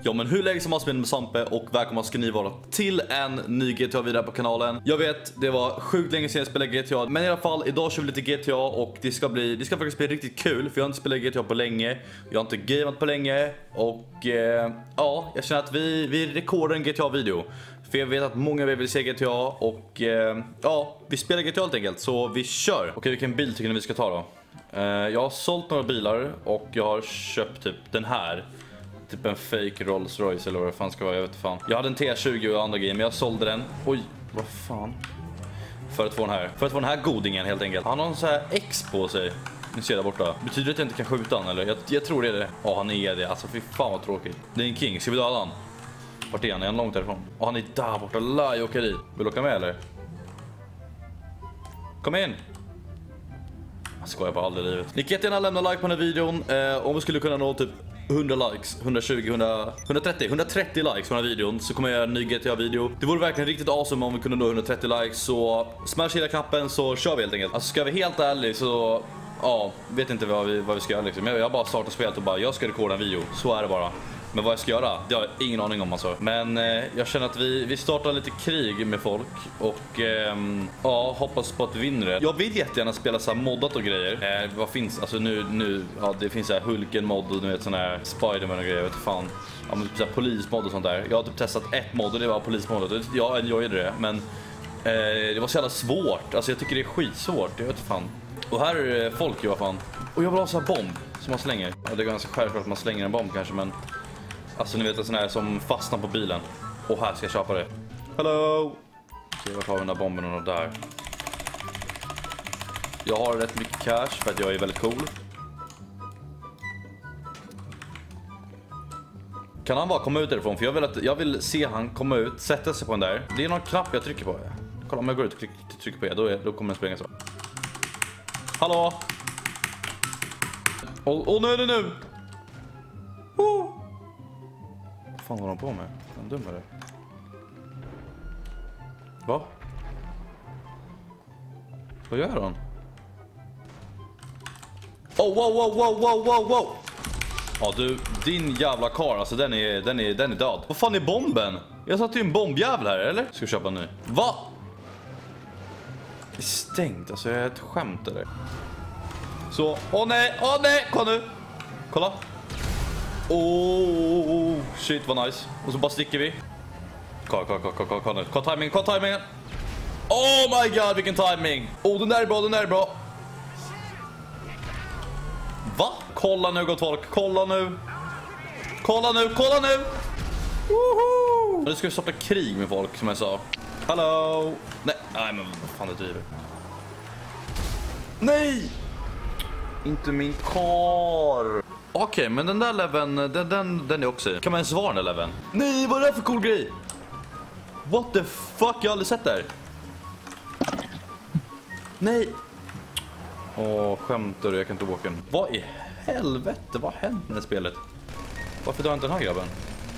Ja, men hur länge som har spelat med Sampe och välkomna ska ni vara till en ny GTA vidare på kanalen. Jag vet, det var sjukt länge sedan jag spelade GTA, men i alla fall idag kör vi lite GTA och det ska faktiskt bli riktigt kul för jag har inte spelat GTA på länge. Jag har inte gameat på länge och ja, jag känner att vi rekordar en GTA-video. För jag vet att många vill se GTA och ja, vi spelar GTA helt enkelt, så vi kör. Okej, vilken bil tycker ni vi ska ta då? Jag har sålt några bilar och jag har köpt typ den här. Typ en fake Rolls Royce eller vad det fan ska vara, jag vet inte fan. Jag hade en T20 och andra grejer, men jag sålde den. Oj, vad fan. För att få den här godingen helt enkelt. Han har en så här X på sig. Ni ser där borta. Betyder det att jag inte kan skjuta han eller? Jag tror det är det. Ja, han är det. Alltså fy fan vad tråkigt. Det är en king, ska vi döda han? Vart är han? Är han långt därifrån? Ja, han är där borta. Laj åker dit. Vill du åka med eller? Kom in. Jag skojar på aldrig livet. Ni kan jättegärna lämna like på den här videon. Om vi skulle kunna nå typ 100 likes, 120, 130 likes på den här videon så kommer jag göra en ny GTA-video. Det vore verkligen riktigt awesome om vi kunde nå 130 likes. Så smash hela knappen så kör vi helt enkelt. Alltså ska vi helt ärlig så ja, vet inte vad vi ska göra liksom. Jag bara startar spelet och bara jag ska rekorda en video. Så är det bara. Men vad jag ska göra, det har jag ingen aning om alltså. Men jag känner att vi startar lite krig med folk. Och ja, hoppas på att vi vinner det. Jag vill jättegärna spela så här moddat och grejer. Vad finns, alltså nu ja, det finns så här Hulken-mod och du vet sån här Spider-Man och grejer, jag vet fan. Ja, men typ så här polismod och sånt där. Jag har typ testat ett mod och det var polismodet. Jag enjoyade det, men det var så jävla svårt. Alltså jag tycker det är skitsvårt, jag vet fan. Och här är det folk ju, vad fan. Och jag vill ha så här bomb som man slänger. Ja, det är ganska självklart att man slänger en bomb kanske, men alltså ni vet en sån här som fastnar på bilen. Och här ska jag köpa det. Hello! Okej, vart har vi den där bomben och där? Jag har rätt mycket cash för att jag är väldigt cool. Kan han bara komma ut därifrån? För jag vill se han komma ut, sätta sig på den där. Det är någon knapp jag trycker på. Kolla om jag går ut och trycker på det, då kommer den springa så. Hallå! Åh nu! Vad fan var de på med? En dum är det. Va? Vad gör han? Oh, wow. Ja du, din jävla kar, alltså den är död. Vad fan är bomben? Jag satt ju en bombjävel här, eller? Ska vi köpa en ny? Va? Det är stängt, alltså jag är ett skämt eller? Så, åh nej, kolla nu. Kolla. Oh, shit vad nice. Och så bara sticker vi. Kolla timingen. Oh my god, vilken timing. Oh, den där är bra. Va? Kolla nu gott folk, kolla nu. Woho! Nu ska vi starta krig med folk som jag sa. Hallå. Nej men vad fan det driver. Nej! Inte min kar. Okej, men den där leveln, den är också. Kan man ens vara den där leveln? Nej, vad är det för cool grej? What the fuck, jag har aldrig sett det här. Nej. Skämtar du, jag kan inte åka den. Vad i helvete, vad har hänt med det spelet? Varför drar inte den här grabben?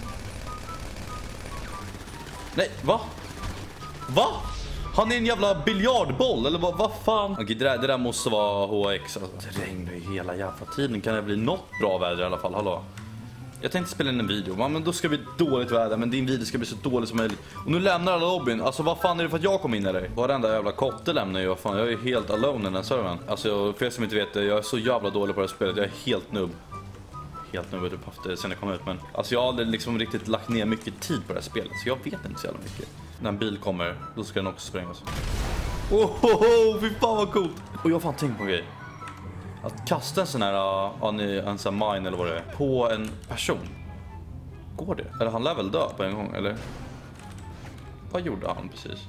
Nej, va? Han är en jävla biljardboll, eller vad fan? Okej, det där måste vara HX. Alltså, det regnar ju hela jävla tiden. Kan det bli något bra väder i alla fall? Hallå? Jag tänkte spela in en video, men då ska det bli dåligt väder. Men din video ska bli så dålig som möjligt. Och nu lämnar alla lobbyn. Alltså vad fan är det för att jag kom in eller? Varenda jävla kotte lämnar ju, vad fan. Jag är helt alone i den servern. Alltså för er som inte vet det, jag är så jävla dålig på det här spelet. Jag är helt nubb. Helt nubb, jag har typ haft det sen jag kom ut. Men alltså jag har aldrig liksom riktigt lagt ner mycket tid på det här spelet. Så jag vet inte så jävla mycket. När en bil kommer, då ska den också sprängas. Fy fan vad coolt. Och jag har fan tänkt på en grej. Att kasta en sån här, en sån här mine eller vad det är, på en person. Går det? Eller han lär väl dö på en gång, eller? Vad gjorde han precis?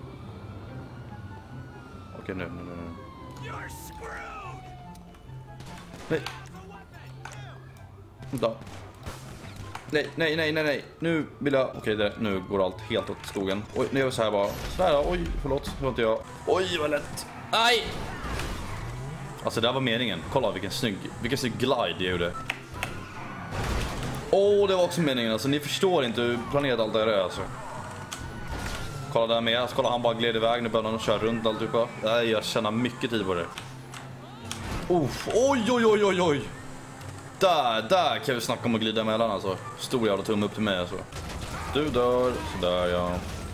Okej, nu. Nej. Då. Nej. Nu vill jag... Okej, nu går allt helt åt skogen. Oj, nu gör vi så här bara. Sådär, oj, förlåt. Det var inte jag. Oj, vad lätt. Aj! Alltså, det här var meningen. Kolla vilken snygg glide jag gjorde. Det var också meningen. Alltså, ni förstår inte hur planerat allt det är, alltså. Kolla där med. Alltså, kolla, han bara gled iväg. Nu börjar han köra runt allt typ. Jag tjänar mycket tid på det. Oj. Där kan vi snacka om att glida emellan alltså. Stor jävla tumme upp till mig alltså. Du dör, sådär ja.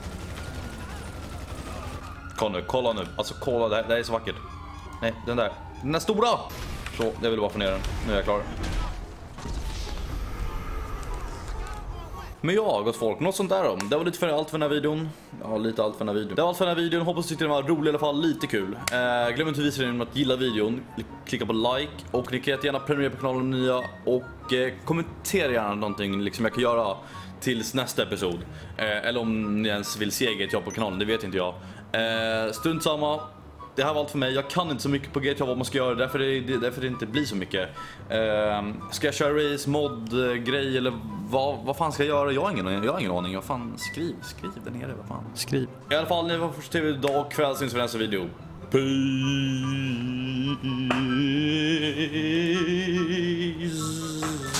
Kolla nu. Alltså kolla, det här är så vackert. Nej, den där stora! Så, jag vill bara få ner den. Nu är jag klar. Men ja, gott folk, något sånt där då. Det var lite för allt för den här videon. Ja, lite allt för den här videon. Det var allt för den här videon, hoppas du tyckte den var rolig i alla fall, lite kul. Glöm inte att visa dig att gilla videon, klicka på like och ni kan gärna prenumerera på kanalen nya och kommentera gärna någonting liksom jag kan göra tills nästa episod. Eller om ni ens vill se eget jobb på kanalen, det vet inte jag. Strunt samma. Det här var allt för mig. Jag kan inte så mycket på GTA vad man ska göra, därför det inte blir så mycket. Ska jag köra race, mod, grej eller vad fan ska jag göra? Jag har ingen aning. Vad fan, skriv där nere, vad fan. Skriv. I alla fall, ni var först till idag och kväll syns vi nästa video. Peace.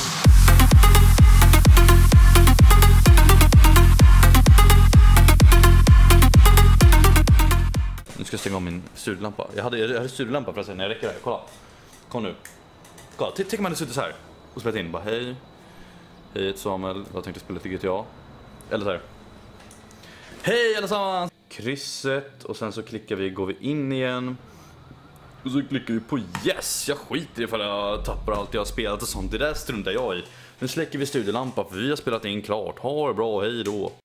Nu ska jag stänga om min studielampa. Jag hade studielampa förresten när jag räcker det här. Kolla. Kom nu. Kolla, tänk man hade suttit så här och spelat in. Bara hej. Hej Samuel. Jag tänkte spela till GTA. Eller så här. Hej allesammans. Krysset. Och sen så går vi in igen. Och så klickar vi på yes. Jag skiter ifall jag tappar allt jag har spelat och sånt. Det där struntar jag i. Nu släcker vi studielampa för vi har spelat in klart. Ha det bra, hej då.